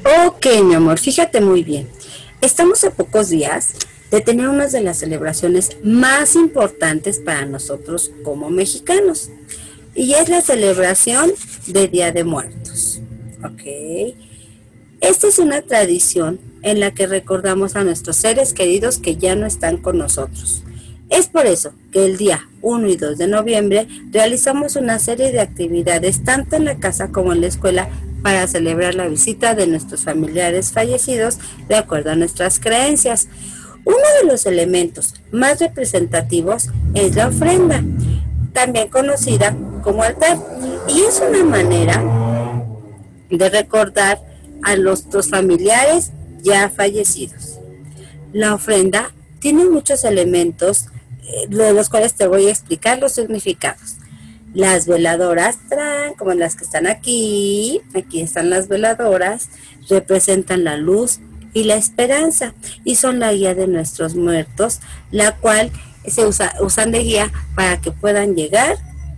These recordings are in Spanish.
Ok, mi amor, fíjate muy bien. Estamos a pocos días de tener una de las celebraciones más importantes para nosotros como mexicanos. Y es la celebración de Día de Muertos. Ok. Esta es una tradición en la que recordamos a nuestros seres queridos que ya no están con nosotros. Es por eso que el día 1 y 2 de noviembre realizamos una serie de actividades tanto en la casa como en la escuela para celebrar la visita de nuestros familiares fallecidos de acuerdo a nuestras creencias. Uno de los elementos más representativos es la ofrenda, también conocida como altar, y es una manera de recordar a nuestros familiares ya fallecidos. La ofrenda tiene muchos elementos, de los cuales te voy a explicar los significados. Las veladoras, como las que están aquí están las veladoras, representan la luz y la esperanza y son la guía de nuestros muertos, la cual usan de guía para que puedan llegar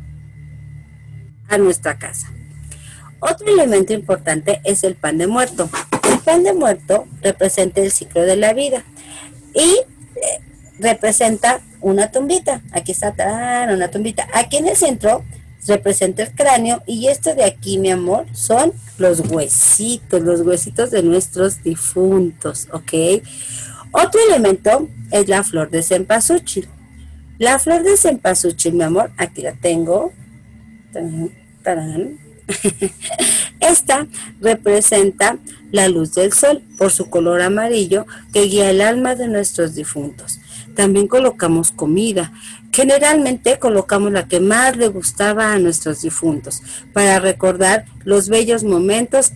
a nuestra casa. Otro elemento importante es el pan de muerto. El pan de muerto representa el ciclo de la vida y representa una tumbita. Aquí está una tumbita. Aquí en el centro representa el cráneo y esto de aquí, mi amor, son los huesitos de nuestros difuntos, ¿ok? Otro elemento es la flor de cempasúchil. La flor de cempasúchil, mi amor, aquí la tengo. Tarán. Esta representa la luz del sol por su color amarillo que guía el alma de nuestros difuntos. También colocamos comida. Generalmente colocamos la que más le gustaba a nuestros difuntos para recordar los bellos momentos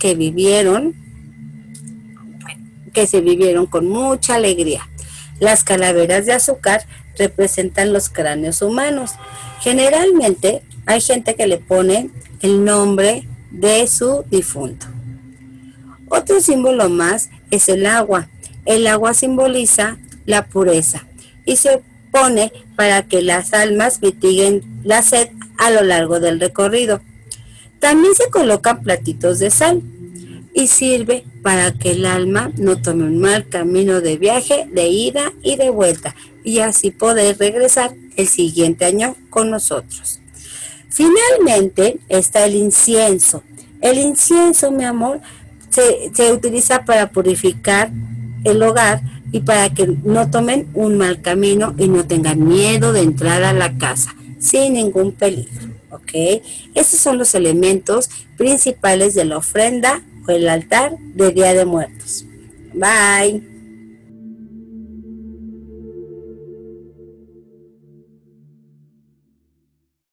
que se vivieron con mucha alegría. Las calaveras de azúcar representan los cráneos humanos. Generalmente hay gente que le pone el nombre de su difunto. Otro símbolo más es el agua. El agua simboliza la pureza y se pone para que las almas mitiguen la sed a lo largo del recorrido. También se colocan platitos de sal y sirve para que el alma no tome un mal camino de viaje, de ida y de vuelta, y así poder regresar el siguiente año con nosotros. Finalmente está el incienso. El incienso, mi amor, se utiliza para purificar el hogar y para que no tomen un mal camino y no tengan miedo de entrar a la casa sin ningún peligro, ¿ok? Estos son los elementos principales de la ofrenda o el altar de Día de Muertos. Bye.